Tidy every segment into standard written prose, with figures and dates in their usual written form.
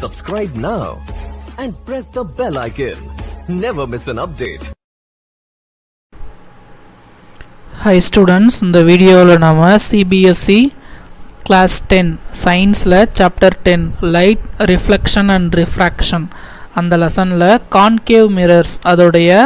Subscribe now and press the bell icon. Never miss an update. Hi students, in the video la nama CBSE class 10 science la chapter 10 light reflection and refraction and the lesson la concave mirrors adodaya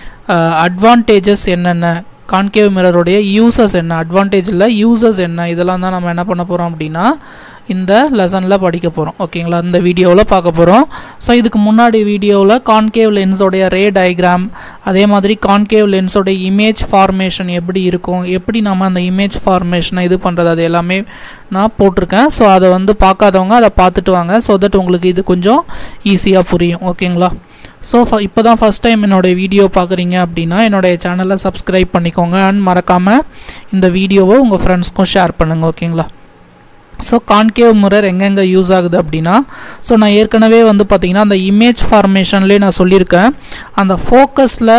advantages enna concave mirror உடைய uses என்ன advantage இல்ல uses என்ன இதெல்லாம் தான் நம்ம என்ன பண்ண போறோம் அப்படினா இந்த லெசன்ல படிக்க போறோம் ஓகேங்களா இந்த வீடியோல பார்க்க போறோம் சோ இதுக்கு முன்னாடி வீடியோல கான்கேவ் லென்ஸ் உடைய ரே டயகிராம் அதே மாதிரி கான்கேவ் லென்ஸ் உடைய இமேஜ் ஃபார்மேஷன் எப்படி இருக்கும் எப்படி நாம அந்த இமேஜ் ஃபார்மேஷனை இது பண்றது அது எல்லாமே நான் போட்டுருக்கேன் சோ அத வந்து பார்க்காதவங்க அத பார்த்துட்டு வாங்க சோ தட் உங்களுக்கு இது கொஞ்சம் ஈஸியா புரியும் ஓகேங்களா So இப்போதான் ஃபர்ஸ்ட் டைம் என்னோட வீடியோ பார்க்குறீங்க அப்படினா என்னோட சேனலை சப்ஸ்கிரைப் பண்ணிக்கோங்க and மறக்காம இந்த வீடியோவை உங்க ஃப்ரெண்ட்ஸ்க்கும் ஷேர் பண்ணுங்க ஓகேங்களா So concave mirror எங்கெங்க யூஸ் ஆகுது அப்படினா சோ நான் ஏற்கனவே வந்து பாத்தீங்கன்னா அந்த இமேஜ் ஃபார்மேஷன்லயே நான் சொல்லிருக்கேன் அந்த ஃபோக்கஸ்ல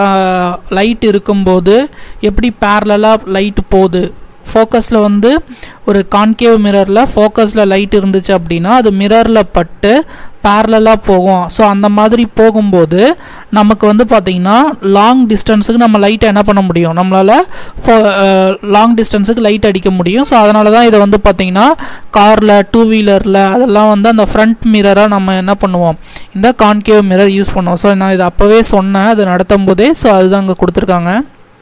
லைட் இருக்கும்போது எப்படி parallel-ஆ லைட் போகுது ஃபோக்கஸ்ல வந்து ஒரு கான்கேவ் மிரர்ல ஃபோக்கஸ்ல லைட் இருந்துச்சு அப்படினா அது மிரர்ல பட்டு parallel-ஆ போகும் சோ அந்த மாதிரி போகும்போது நமக்கு வந்து பாத்தீங்கன்னா லாங் டிஸ்டன்ஸ்க்கு நம்ம லைட் என்ன பண்ண முடியும் நம்மளால லாங் டிஸ்டன்ஸ்க்கு லைட் அடிக்க முடியும் சோ அதனால தான் இத வந்து பாத்தீங்கன்னா கார்ல டூ வீலர்ல அதெல்லாம் வந்து அந்த ஃப்ரண்ட் மிரரா நம்ம என்ன பண்ணுவோம் இந்த கான்கேவ் மிரர் யூஸ் பண்ணுவோம் சோ நான் இது அப்பவே சொன்னேன் அது நடத்தும்போதே சோ அதுதான் அங்க கொடுத்திருக்காங்க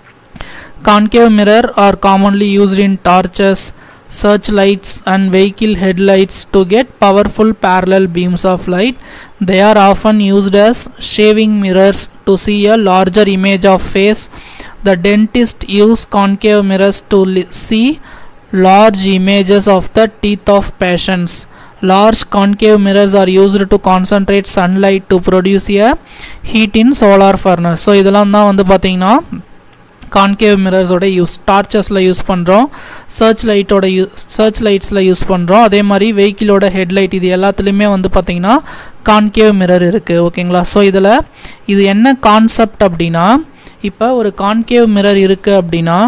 Concave mirror are commonly used in torches, searchlights and vehicle headlights to get powerful parallel beams of light. They are often used as shaving mirrors to see a larger image of face. The dentist use concave mirrors to see large images of the teeth of patients. Large concave mirrors are used to concentrate sunlight to produce a heat in solar furnace. So இதெல்லாம் தான் வந்து பாத்தீங்கன்னா concave mirrors ஓட use டார்ச்சஸ்ல use பண்றோம் search லைட்ஸ்ல use பண்றோம் அதே மாதிரி வெஹிக்கிள் ஓட ஹெட்லைட் இது எல்லாத்துலயுமே வந்து பாத்தீங்கன்னா concave mirror இருக்கு ஓகேங்களா சோ இது என்ன கான்செப்ட் அப்படினா இப்போ ஒரு concave mirror இருக்கு அப்படினா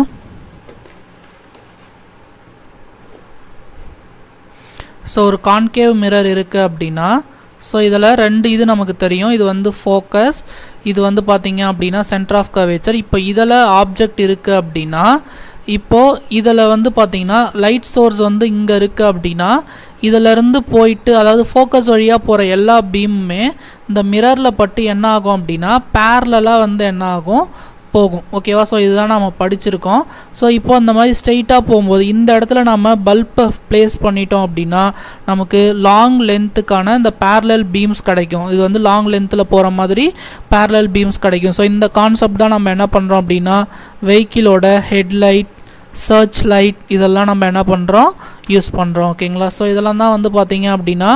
சோ ஒரு concave mirror இருக்கு அப்படினா சோ இதல ரெண்டு இது நமக்கு தெரியும் இது வந்து ஃபோக்கஸ் இது வந்து பாத்தீங்க அப்படினா சென்டர் ஆஃப் கர்வேச்சர் இப்போ இதல ஆப்ஜெக்ட் இருக்கு அப்படினா இப்போ இதல வந்து பாத்தீங்கன்னா லைட் சோர்ஸ் வந்து இங்க இருக்கு அப்படினா இதல இருந்து போயிட்டு அதாவது ஃபோக்கஸ் வழியா போற எல்லா பீமுமே இந்த மிரர்ல பட்டு என்ன ஆகும் அப்படினா parallel-ஆ வந்து என்ன ஆகும் போகும் ஓகேவா சோ இதுதான் நாம படிச்சிருக்கோம் சோ இப்போ அந்த மாதிரி ஸ்ட்ரைட்டா போயும்போது இந்த இடத்துல நாம பல்பை பிளேஸ் பண்ணிட்டோம் அப்படினா நமக்கு லாங் லெந்த்கான இந்த parallel beams கிடைக்கும் இது வந்து லாங் லெந்த்ல போற மாதிரி parallel beams கிடைக்கும் சோ இந்த கான்செப்ட் தான் நம்ம என்ன பண்றோம் அப்படினா வெஹிக்கிளோட ஹெட்லைட் சர்ச் லைட் இதெல்லாம் நம்ம என்ன பண்றோம் யூஸ் பண்றோம் ஓகேங்களா சோ இதெல்லாம் தான் வந்து பாத்தீங்க அப்படினா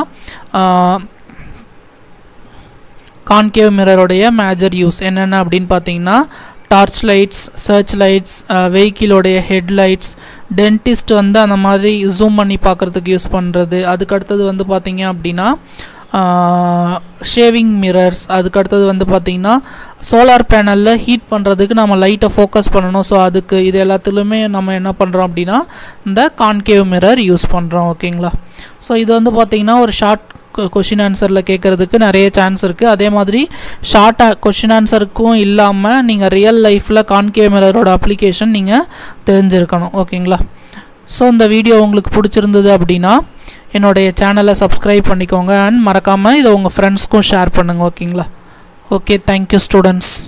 concave mirror உடைய மேஜர் யூஸ் என்னென்ன அப்படினு பாத்தீங்கன்னா torch lights search lights vehicle உடைய ஹெட்லைட்ஸ் டென்டிஸ்ட் வந்து அந்த மாதிரி ஜூம் பண்ணி பார்க்கிறதுக்கு யூஸ் பண்றது அதுக்கு அடுத்து வந்து பாத்தீங்க அப்படினா ஷேவிங் மிரர்ஸ் அதுக்கு அடுத்து வந்து பாத்தீங்கன்னா சோலார் பேனல்ல ஹீட் பண்றதுக்கு நாம லைட்டை ஃபோக்கஸ் பண்ணனும் சோ அதுக்கு இது எல்லாத்துலயுமே நம்ம என்ன பண்றோம் அப்படினா இந்த கான்கேவ் மிரர் யூஸ் பண்றோம் ஓகேங்களா சோ இது வந்து பாத்தீங்கன்னா ஒரு ஷார்ட் क्वेश्चन आंसरல கேக்குறதுக்கு நிறைய சான்ஸ் இருக்கு அதே மாதிரி ஷார்ட் क्वेश्चन ஆன்சருக்கும் இல்லாம நீங்க ரியல் லைஃப்ல கான்கேவ் மிரரோட அப்ளிகேஷன் நீங்க தெரிஞ்சிருக்கணும் ஓகேங்களா சோ இந்த வீடியோ உங்களுக்கு பிடிச்சிருந்தது அப்படினா என்னோட சேனலை சப்ஸ்கிரைப் பண்ணிக்கோங்க and மறக்காம இத உங்க ஃப்ரெண்ட்ஸ்க்கும் ஷேர் பண்ணுங்க ஓகேங்களா ஓகே thank you students